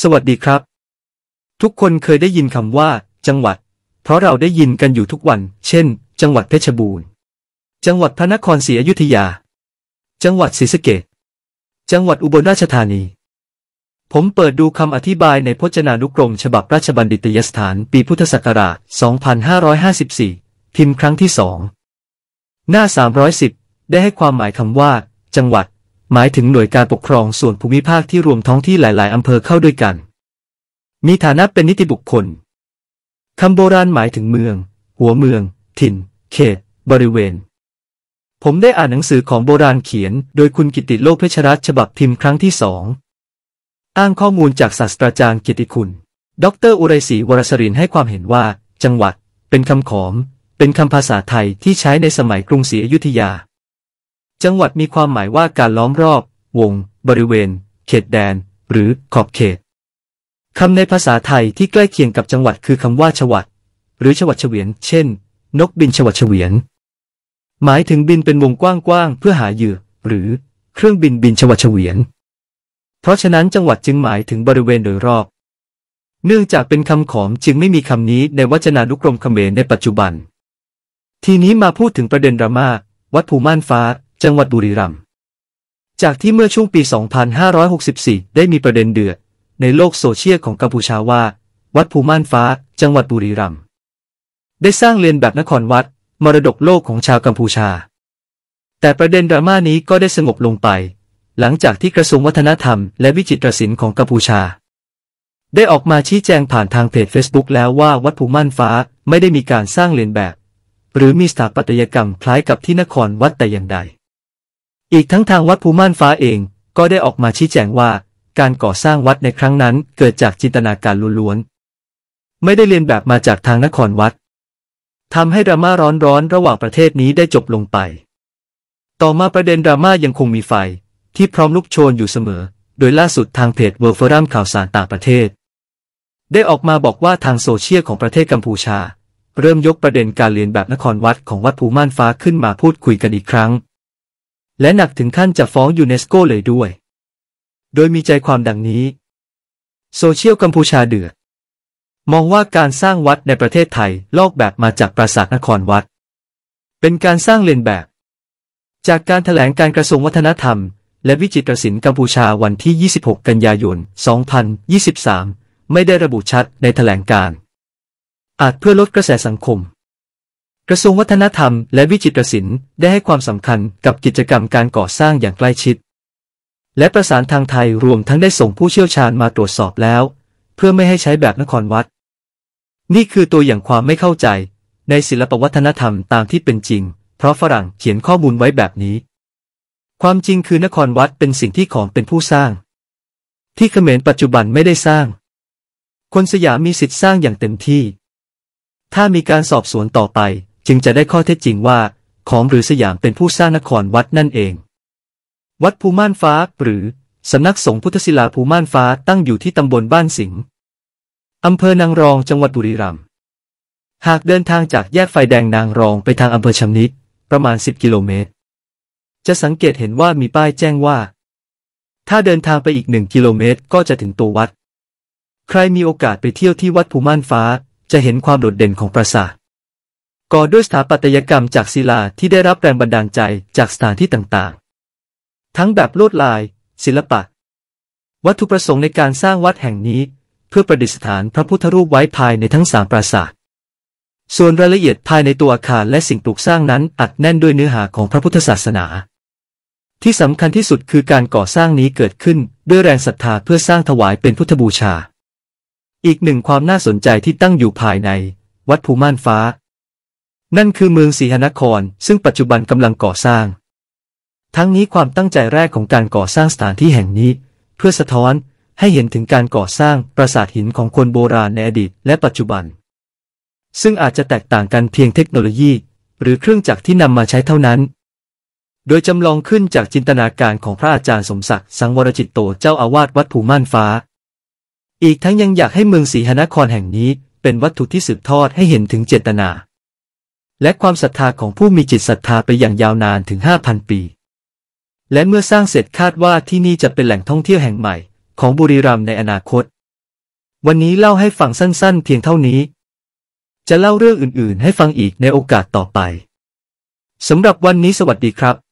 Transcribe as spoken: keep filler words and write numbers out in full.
สวัสดีครับทุกคนเคยได้ยินคำว่าจังหวัดเพราะเราได้ยินกันอยู่ทุกวันเช่นจังหวัดเพชรบูรณ์จังหวัดพระนครศรีอยุธยาจังหวัดศรีสะเกษจังหวัดอุบลราชธานีผมเปิดดูคำอธิบายในพจนานุกรมฉบับราชบัณฑิตยสถานปีพุทธศักราช สองพันห้าร้อยห้าสิบสี่ พิมพ์ครั้งที่สองหน้า สามร้อยสิบ ได้ให้ความหมายคำว่าจังหวัดหมายถึงหน่วยการปกครองส่วนภูมิภาคที่รวมท้องที่หลายๆอำเภอเข้าด้วยกันมีฐานะเป็นนิติบุคคลคำโบราณหมายถึงเมืองหัวเมืองถิ่นเขตบริเวณผมได้อ่านหนังสือของโบราณเขียนโดยคุณกิติโลกเพชรรัตน์ฉบับพิมพ์ครั้งที่สองอ้างข้อมูลจากศาสตราจารย์เกียรติคุณดรอุไรศรีวรสรินทร์ให้ความเห็นว่าจังหวัดเป็นคำขอมเป็นคำภาษาไทยที่ใช้ในสมัยกรุงศรีอยุธยาจังหวัดมีความหมายว่าการล้อมรอบวงบริเวณเขตแดนหรือขอบเขตคำในภาษาไทยที่ใกล้เคียงกับจังหวัดคือคำว่าฉวัดหรือฉวัดเฉวียนเช่นนกบินฉวัดเฉวียนหมายถึงบินเป็นวงกว้างๆเพื่อหาเหยื่อหรือเครื่องบินบินฉวัดเฉวียนเพราะฉะนั้นจังหวัดจึงหมายถึงบริเวณโดยรอบเนื่องจากเป็นคำขอมจึงไม่มีคำนี้ในวจนานุกรมเขมรในปัจจุบันทีนี้มาพูดถึงประเด็นดราม่าวัดภูม่านฟ้าจังหวัดบุรีรัมย์จากที่เมื่อช่วงปี สองพันห้าร้อยหกสิบสี่ ได้มีประเด็นเดือดในโลกโซเชียลของกัมพูชาว่าวัดภูม่านฟ้าจังหวัดบุรีรัมย์ได้สร้างเลียนแบบนครวัดมรดกโลกของชาวกัมพูชาแต่ประเด็นดราม่านี้ก็ได้สงบลงไปหลังจากที่กระทรวงวัฒนธรรมและวิจิตรศิลป์ของกัมพูชาได้ออกมาชี้แจงผ่านทางเพจ Facebook แล้วว่าวัดภูม่านฟ้าไม่ได้มีการสร้างเลียนแบบหรือมีสถาปัตยกรรมคล้ายกับที่นครวัดแต่อย่างใดอีกทั้งทางวัดภูม่านฟ้าเองก็ได้ออกมาชี้แจงว่าการก่อสร้างวัดในครั้งนั้นเกิดจากจินตนาการล้วนๆไม่ได้เลียนแบบมาจากทางนครวัดทำให้ดราม่าร้อนๆระหว่างประเทศนี้ได้จบลงไปต่อมาประเด็นดราม่ายังคงมีไฟที่พร้อมลุกโชนอยู่เสมอโดยล่าสุดทางเพจ World Forum ข่าวสารต่างประเทศได้ออกมาบอกว่าทางโซเชียลของประเทศกัมพูชาเริ่มยกประเด็นการเลียนแบบนครวัดของวัดภูม่านฟ้าขึ้นมาพูดคุยกันอีกครั้งและหนักถึงขั้นจะฟ้องยูเนสโกเลยด้วยโดยมีใจความดังนี้โซเชียลกัมพูชาเดือดมองว่าการสร้างวัดในประเทศไทยลอกแบบมาจากปราสาทนครวัดเป็นการสร้างเลียนแบบจากการแถลงการกระทรวงวัฒนธรรมและวิจิตรศิลป์กัมพูชาวันที่ ยี่สิบหก กันยายน สองพันยี่สิบสาม ไม่ได้ระบุชัดในแถลงการอาจเพื่อลดกระแสสังคมกระทรวงวัฒนธรรมและวิจิตรศิลป์ได้ให้ความสำคัญกับกิจกรรมการก่อสร้างอย่างใกล้ชิดและประสานทางไทยรวมทั้งได้ส่งผู้เชี่ยวชาญมาตรวจสอบแล้วเพื่อไม่ให้ใช้แบบนครวัดนี่คือตัวอย่างความไม่เข้าใจในศิลปวัฒนธรรมตามที่เป็นจริงเพราะฝรั่งเขียนข้อมูลไว้แบบนี้ความจริงคือนครวัดเป็นสิ่งที่ขอมเป็นผู้สร้างที่เขมรปัจจุบันไม่ได้สร้างคนสยามมีสิทธิ์สร้างอย่างเต็มที่ถ้ามีการสอบสวนต่อไปจึงจะได้ข้อเท็จจริงว่าขอมหรือสยามเป็นผู้สร้างนครวัดนั่นเองวัดภูม่านฟ้าหรือสำนักสงฆ์พุทธศิลาภูม่านฟ้าตั้งอยู่ที่ตำบลบ้านสิงห์อำเภอนางรองจังหวัดบุรีรัมย์หากเดินทางจากแยกไฟแดงนางรองไปทางอำเภอชำนิประมาณสิบกิโลเมตรจะสังเกตเห็นว่ามีป้ายแจ้งว่าถ้าเดินทางไปอีกหนึ่งกิโลเมตรก็จะถึงตัววัดใครมีโอกาสไปเที่ยวที่วัดภูม่านฟ้าจะเห็นความโดดเด่นของปราสาทก่อด้วยสถาปัตยกรรมจากศิลาที่ได้รับแรงบันดาลใจจากสถานที่ต่างๆทั้งแบบลวดลายศิลปะวัตถุประสงค์ในการสร้างวัดแห่งนี้เพื่อประดิษฐานพระพุทธรูปไว้ภายในทั้งสามปราสาทส่วนรายละเอียดภายในตัวอาคารและสิ่งปลูกสร้างนั้นอัดแน่นด้วยเนื้อหาของพระพุทธศาสนาที่สำคัญที่สุดคือการก่อสร้างนี้เกิดขึ้นด้วยแรงศรัทธาเพื่อสร้างถวายเป็นพุทธบูชาอีกหนึ่งความน่าสนใจที่ตั้งอยู่ภายในวัดภูม่านฟ้านั่นคือเมืองศรีหนครซึ่งปัจจุบันกำลังก่อสร้างทั้งนี้ความตั้งใจแรกของการก่อสร้างสถานที่แห่งนี้เพื่อสะท้อนให้เห็นถึงการก่อสร้างปราสาทหินของคนโบราณในอดีตและปัจจุบันซึ่งอาจจะแตกต่างกันเพียงเทคโนโลยีหรือเครื่องจักรที่นำมาใช้เท่านั้นโดยจำลองขึ้นจากจินตนาการของพระอาจารย์สมศักดิ์สังวรจิตโตเจ้าอาวาสวัดภูม่านฟ้าอีกทั้งยังอยากให้เมืองศรีหนครแห่งนี้เป็นวัตถุที่สืบทอดให้เห็นถึงเจตนาและความศรัทธาของผู้มีจิตศรัทธาไปอย่างยาวนานถึง ห้าพัน ปีและเมื่อสร้างเสร็จคาดว่าที่นี่จะเป็นแหล่งท่องเที่ยวแห่งใหม่ของบุรีรัมย์ในอนาคตวันนี้เล่าให้ฟังสั้นๆเพียงเท่านี้จะเล่าเรื่องอื่นๆให้ฟังอีกในโอกาสต่อไปสำหรับวันนี้สวัสดีครับ